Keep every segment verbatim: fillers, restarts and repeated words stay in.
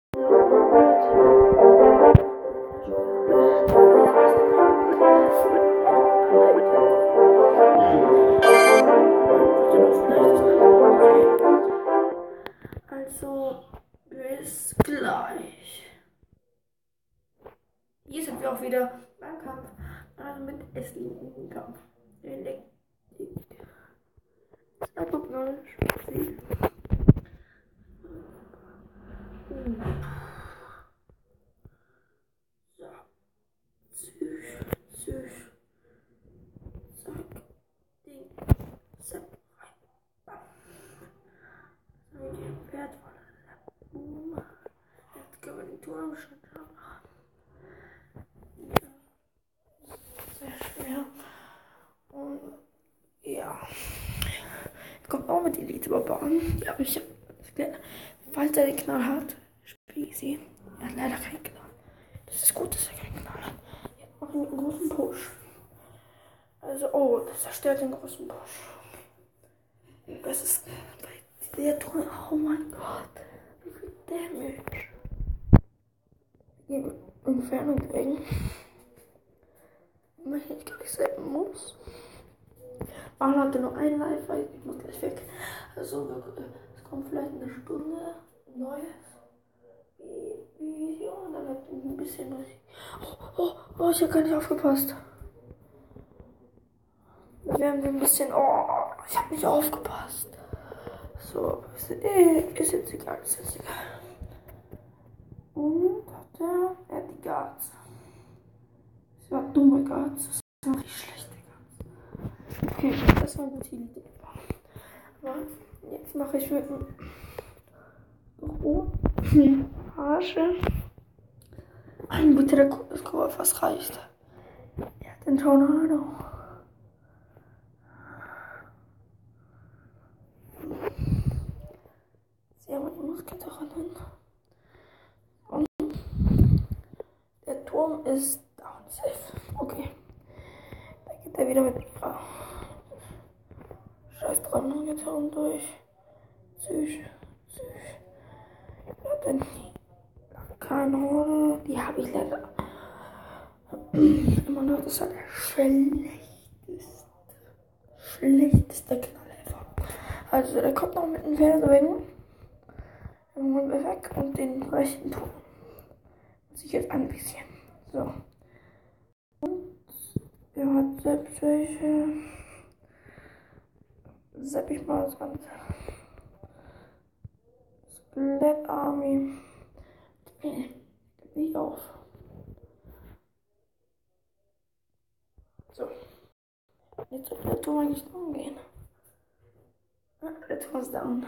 Also, bis gleich. Hier sind wir auch wieder beim Kampf. Also mit Essen Kampf. So. Züch, züch. Zack. Ding. Zack. Bam. So, hier wertvolle Boom. Jetzt können wir den Turm schon haben. Sehr schwer. Und ja. Jetzt kommt auch mit Elite-Barbaren. Ja, aber ich hab, falls er den Knall hat, spiele ich sie. Er hat leider keinen Knall. Das ist gut, dass er keinen Knall hat. Jetzt machen wir einen großen Push. Also, oh, das zerstört den großen Push. Das ist bei der Turm. Oh mein Gott. Wie viel Damage. Die Entfernung bringen. Wenn ich gleich selten muss. Arne hatte noch ein Live, weil ich muss gleich weg. Also, es kommt vielleicht eine Stunde Neues Video und dann wird ein bisschen Musik. Oh, oh, oh, ich habe gar nicht aufgepasst. Wir haben ein bisschen. Oh, ich habe nicht aufgepasst. So, ist, ist jetzt egal, ist jetzt egal. Und hat er. Er hat die Guards. Das war dumme Guards. Das war richtig schlechte Guards. Okay, das war eine gute Idee. Aber jetzt mache ich mit dem roten Harsche ein guter Score, was reicht. Er hat den Tornado. Sehr gut, Muskeln. Und der Turm ist down safe. Okay. Da geht er wieder mit ihrer scheiß dran, geht er um durch. Süß, süß. Ja, dann die Kanone, die habe ich leider immer noch. Das war der schlechteste, schlechteste Knall ever. Also, der kommt noch mit dem Pferdewagen. Irgendwann weg und den rechten Turm. Muss ich jetzt ein bisschen. So. Und er hat selbst welche. Sepp ich mal das Ganze. Splat Army. Nee, gibt nicht auf. So. Jetzt wird der Turm eigentlich umgehen. Ja, der Turm ist down.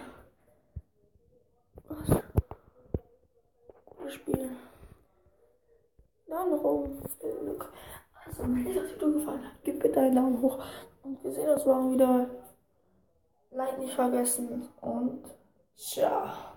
Was? Gutes Spiel. Daumen hoch. Also, wenn euch das Video gefallen hat, gebt bitte einen Daumen hoch. Und wir sehen uns morgen wieder. Like nicht vergessen und ciao.